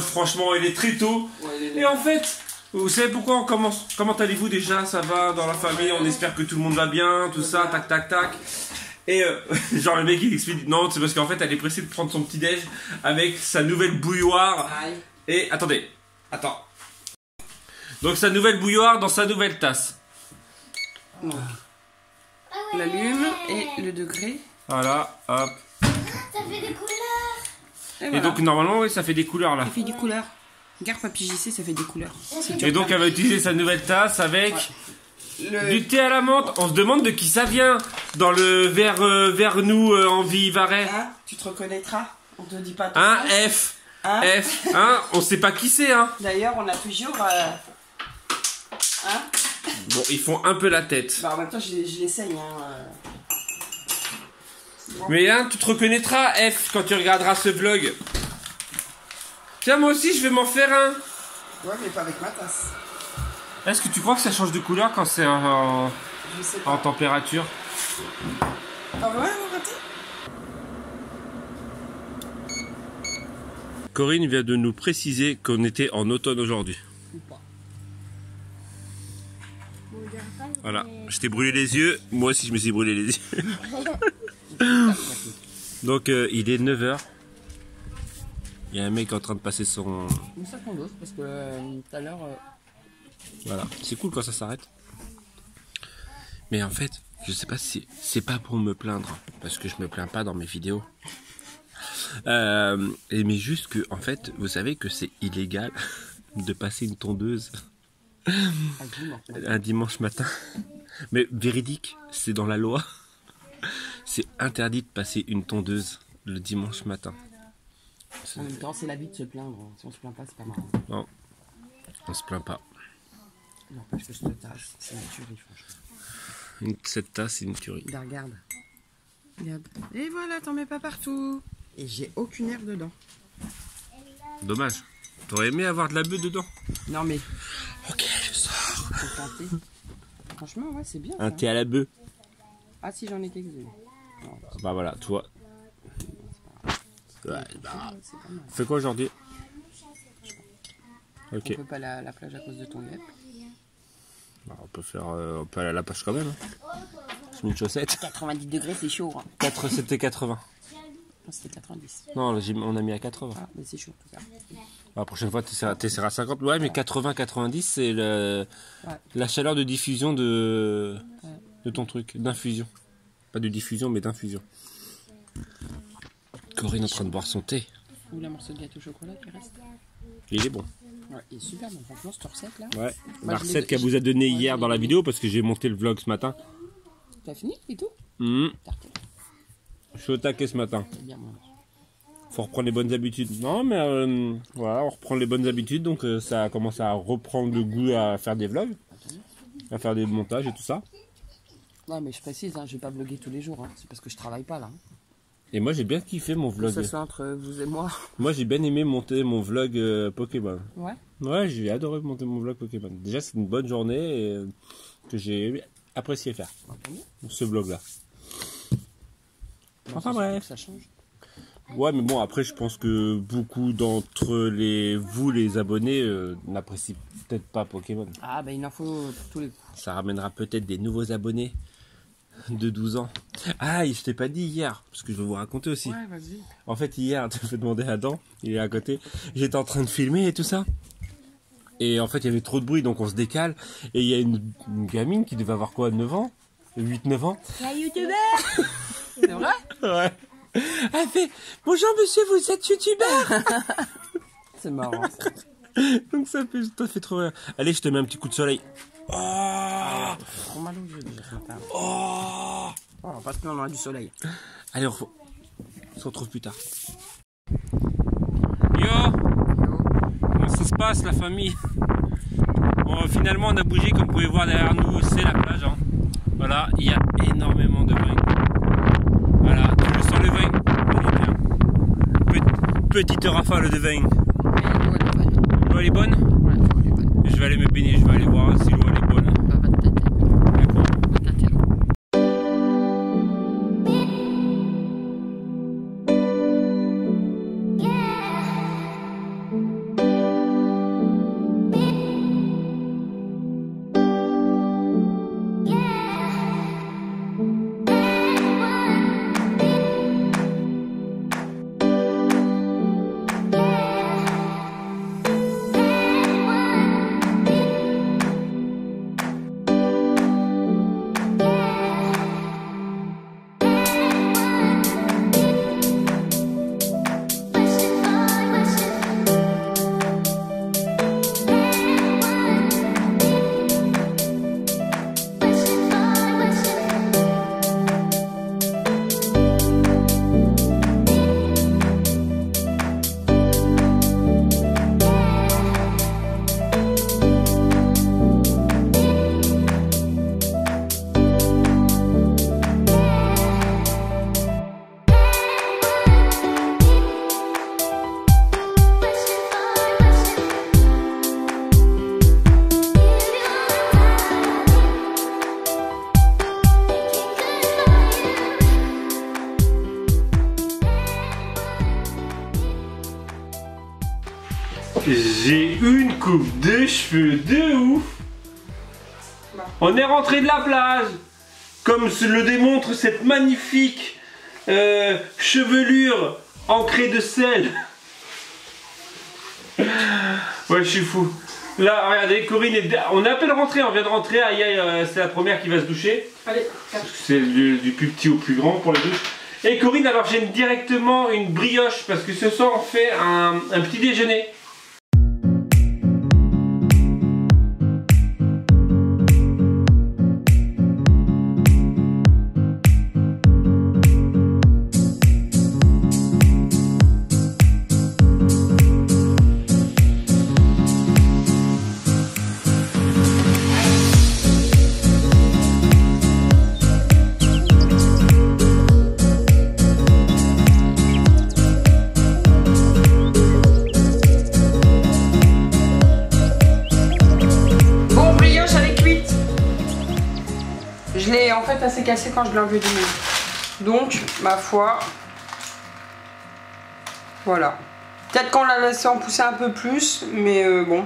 franchement, il est très tôt. Ouais, Et en fait, vous savez pourquoi on commence? Comment allez-vous déjà? Ça va dans la famille? On espère que tout le monde va bien, tout ça, tac tac tac. Et genre le mec il explique, non c'est parce qu'en fait elle est pressée de prendre son petit déj avec sa nouvelle bouilloire. Et attendez, attends. Donc sa nouvelle bouilloire dans sa nouvelle tasse. L'allume et le degré. Voilà, hop. Ça fait des couleurs. Et donc normalement oui ça fait des couleurs là. Ça fait des couleurs. Regarde Papy JC, ça fait des couleurs. Et donc elle va utiliser sa nouvelle tasse avec du thé à la menthe. On se demande de qui ça vient dans le verre nous en Vivarais. Hein, tu te reconnaîtras. On te dit pas. Hein, F. Hein F. Hein, on sait pas qui c'est hein. D'ailleurs, on a toujours. Hein. Bon, ils font un peu la tête. Bah, en même temps, je l'essaye. Bon. Mais hein, tu te reconnaîtras F quand tu regarderas ce vlog. Tiens, moi aussi je vais m'en faire un. Ouais, mais pas avec ma tasse. Est-ce que tu crois que ça change de couleur quand c'est en température? Ah ouais, on raté. Corinne vient de nous préciser qu'on était en automne aujourd'hui. Voilà, je t'ai brûlé les yeux, moi aussi je me suis brûlé les yeux. Donc il est 9 h. Il y a un mec en train de passer son... Une seconde parce que tout à l'heure... Voilà, c'est cool quand ça s'arrête. Mais en fait, je sais pas si c'est pas pour me plaindre, parce que je me plains pas dans mes vidéos. Mais juste que, en fait, vous savez que c'est illégal de passer une tondeuse un dimanche matin. Mais véridique, c'est dans la loi. C'est interdit de passer une tondeuse le dimanche matin. En même temps, c'est la vie de se plaindre. Si on se plaint pas, c'est pas marrant. Non, on se plaint pas. N'empêche que cette tasse, c'est une tuerie, franchement. Cette tasse, c'est une tuerie. Là, regarde. Regarde. Et voilà, t'en mets pas partout. Et j'ai aucune herbe dedans. Dommage. T'aurais aimé avoir de la bœuf dedans? Non mais. Ok, je sors. Franchement, ouais, c'est bien. Un thé à la bœuf. Ah si, j'en ai quelques-unes. Bah voilà, tu vois. Ouais, bah. Fais quoi aujourd'hui? Ok. On peut pas aller à la plage à cause de ton guêpe. Bah, on peut aller à la plage quand même. Hein. Je mets une chaussette. 90 degrés, c'est chaud. Hein. C'était 80. Non, c'était 90. Non, on a mis à 80. Ah, mais c'est chaud tout ça. La prochaine fois, t'essaieras à 50. Ouais, mais 80-90, c'est la chaleur de diffusion de ton truc. D'infusion. Pas de diffusion, mais d'infusion. Corinne est en train de boire son thé. Ou la morceau de gâteau au chocolat qui reste. Il est bon. Ouais, il est super bon. Franchement, cette recette là. Ouais. La recette qu'elle vous a donnée hier dans la vidéo, parce que j'ai monté le vlog ce matin. T'as fini et tout? Je suis au taquet ce matin. C'est bien, moi. Faut reprendre les bonnes habitudes. Non, mais voilà, on reprend les bonnes habitudes, donc ça commence à reprendre le goût à faire des vlogs, à faire des montages et tout ça. Non, mais je précise, hein, je vais pas vlogger tous les jours. Hein. C'est parce que je travaille pas là. Hein. Et moi, j'ai bien kiffé mon vlog. Que ce soit entre vous et moi. Moi, j'ai bien aimé monter mon vlog Pokémon. Ouais. Ouais, j'ai adoré monter mon vlog Pokémon. Déjà, c'est une bonne journée et, que j'ai apprécié faire. Ce vlog-là. Enfin bref. Ça change. Ouais, mais bon, après, je pense que beaucoup d'entre vous, les abonnés, n'apprécient peut-être pas Pokémon. Ah, bah il en faut pour tous les coups. Ça ramènera peut-être des nouveaux abonnés de 12 ans. Ah, je t'ai pas dit hier, parce que je vais vous raconter aussi. Ouais, vas-y. En fait, hier, tu fais demander à Adam, il est à côté. J'étais en train de filmer et tout ça. Et en fait, il y avait trop de bruit, donc on se décale. Et il y a une gamine qui devait avoir quoi, 9 ans 8-9 ans. La youtubeur. C'est vrai? Ouais. Elle fait bonjour monsieur, vous êtes youtubeur. C'est marrant. Donc ça fait trop rire. Allez, je te mets un petit coup de soleil. Oh, Trop mal aux yeux déjà ce matin. oh. Oh, parce qu'on aura du soleil. Allez, on se retrouve plus tard. Yo, comment ça se passe la famille? Bon, finalement on a bougé, comme vous pouvez voir derrière nous, c'est la plage. Hein. Voilà, il y a énormément de vin. Voilà, tu sens le vin? Petite rafale de vin. L'eau elle est bonne? Ouais, l'eau est bonne. Je vais aller me baigner, je vais aller voir si l'eau elle est bonne. Bah, va te tâter. D'accord. Va te tâter, l'eau. Yeah. J'ai une coupe de cheveux de ouf. On est rentré de la plage. Comme le démontre cette magnifique chevelure ancrée de sel. Ouais, je suis fou. Là, regardez, Corinne, on est à peine rentré, on vient de rentrer. Aïe, aïe, c'est la première qui va se doucher. Allez, c'est du plus petit au plus grand pour les douches. Et Corinne, alors j'aime directement une brioche parce que ce soir on fait un petit déjeuner. Je l'ai en fait assez cassé quand je l'ai enlevé du moule. Donc, ma foi, voilà. Peut-être qu'on l'a laissé en pousser un peu plus, mais bon.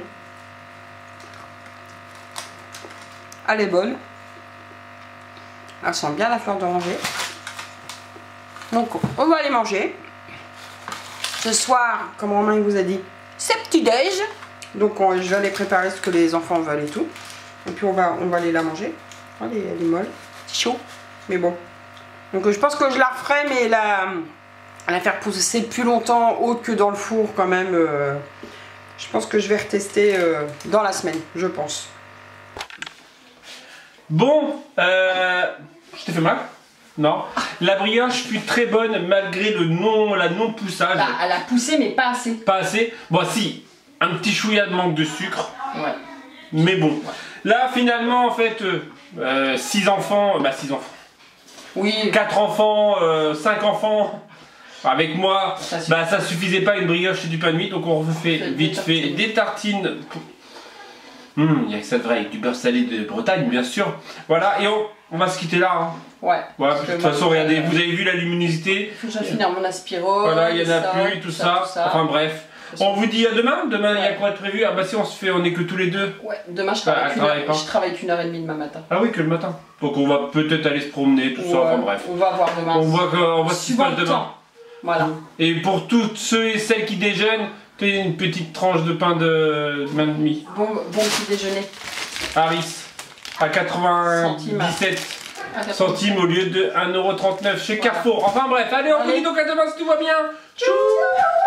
Elle est bonne. Elle sent bien la fleur d'oranger. Donc, on va aller manger. Ce soir, comme Romain vous a dit, c'est petit-déj. Donc, je vais aller préparer ce que les enfants veulent et tout. Et puis, on va aller la manger. Elle est molle, c'est chaud, mais bon. Donc je pense que je la referai, mais la faire pousser plus longtemps haute que dans le four quand même. Je pense que je vais retester dans la semaine, je pense. Bon, je t'ai fait mal? Non. La brioche fut très bonne malgré la non-poussage. Bah, elle a poussé, mais pas assez. Pas assez? Bon, si, un petit chouïa de manque de sucre. Ouais. Mais bon. Ouais. Là, finalement, en fait, 6 enfants, bah 6 enfants. Oui. 4 enfants, 5 enfants. Avec moi, ça suffisait pas une brioche et du pain de mie, donc on refait vite fait des tartines. Il y a que ça de vrai avec du beurre salé de Bretagne, bien sûr. Voilà, et on va se quitter là. Hein. Ouais. Voilà, de toute façon, regardez, vous avez vu la luminosité. Faut que j'aille finir mon aspiro. Voilà, il y en a plus, tout ça. Enfin bref. On vous dit à demain. Demain, il y a quoi de prévu? Ah bah si, on est que tous les deux. Ouais, demain je travaille qu'une heure et demie demain matin. Ah oui, que le matin. Donc on va peut-être aller se promener, tout ça, enfin bref. On va voir demain. On voit ce qui se passe demain. Voilà. Et pour tous ceux et celles qui déjeunent, tu as une petite tranche de pain de main de mie. Bon petit déjeuner. Harris, à 97 centimes au lieu de 1,39 € chez Carrefour. Enfin bref, allez, on vous dit donc à demain si tout va bien. Tchou.